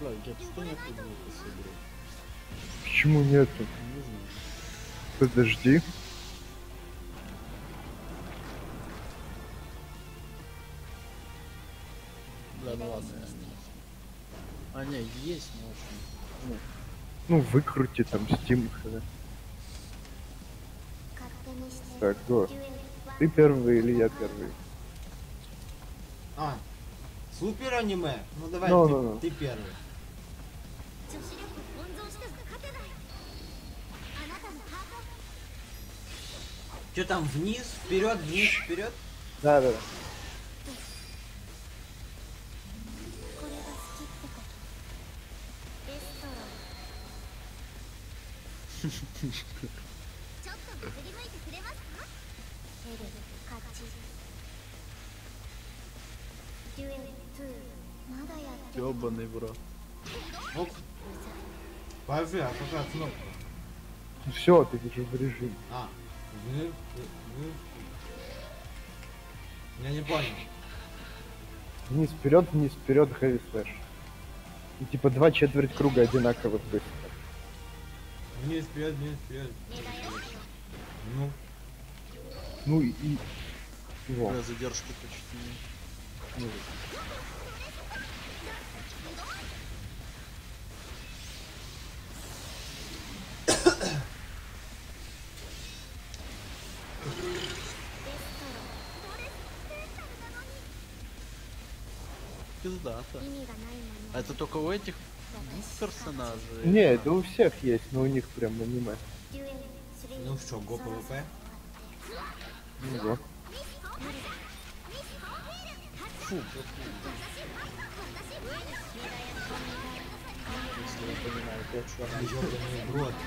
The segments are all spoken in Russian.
Ладно, что нет тут с игрой? Почему нету? Не знаю. Подожди. Да, ну ладно. А, не, есть, но очень. Ну, выкрути там Steam. Так, го. Ты первый или я первый? А, супер аниме? Ну давай Ну. ты первый. Что там, вниз, вперед, вниз, вперед? Да. Ёбаный в рот. Оп. Подожди, а какая кнопка? Ну все, ты уже в режиме. А, я не понял. Вниз, вперед, heavy slash. И типа 2 четверть круга одинаковых быстро. Вниз, вперед, вниз, вперед. Ну, Ну и... Во. Бля, задержку почти. Пиздато. А это только у этих персонажей? Не, да у всех есть, но у них прям аниме. ну что, го ПВП? Ну вот. Фу, если я понимаю, я черный. Ёбаный в рот.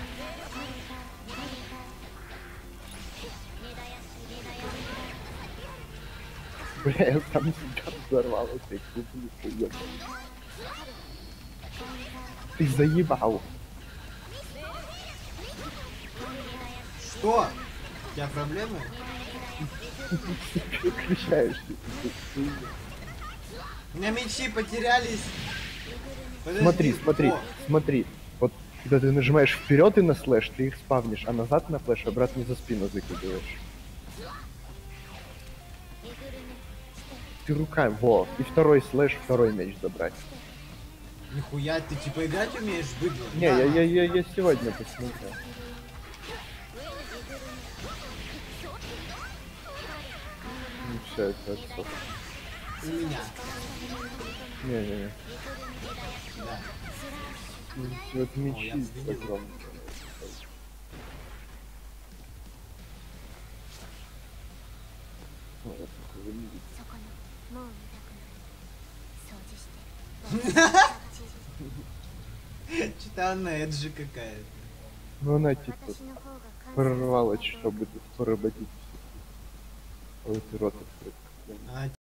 Бля, я сам себя взорвал, этой кубликой. Ты заебал. Что? У тебя проблемы? Переключаешься. У меня мечи потерялись. Смотри, Подожди. О, смотри. Вот когда ты нажимаешь вперед и на слэш, ты их спавнишь, а назад на флеш обратно за спину закидываешь. Ты руками, во. И второй слэш, второй меч забрать. нихуя, ты типа играть умеешь, быдло? Не, Да. я сегодня посмотрел. Ну все, это отсос. У меня. Не. Да. Вот я мечи взглянул. огромные. Ну, вот такой выглядит. Что-то она эджи какая-то. Ну она типа прорвалась, чтобы тут поработить. Вот и рот открыт. А